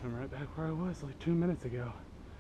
I'm right back where I was like 2 minutes ago.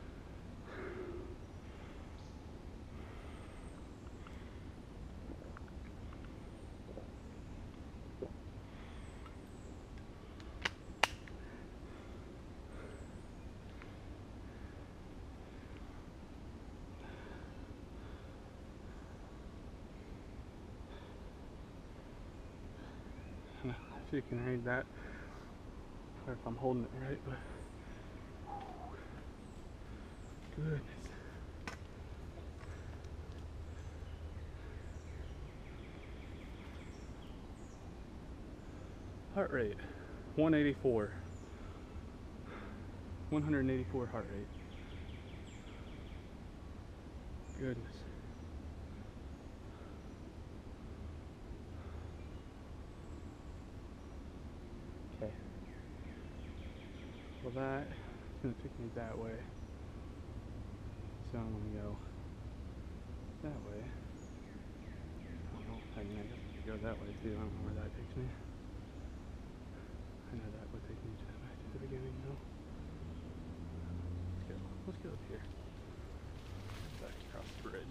I don't know if you can read that or if I'm holding it right, but goodness. Heart rate 184. 184 heart rate. Goodness. Okay. Well, that is going to take me that way. So I'm going to go that way. I don't know. I mean, I guess I could go that way too. I don't know where that takes me. I know that would take me back to the beginning though. Let's go up here. Back across the bridge.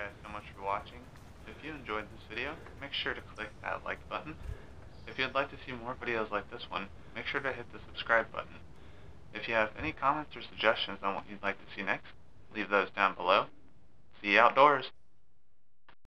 guys so much for watching. If you enjoyed this video, make sure to click that like button. If you'd like to see more videos like this one, make sure to hit the subscribe button. If you have any comments or suggestions on what you'd like to see next, leave those down below. See you outdoors!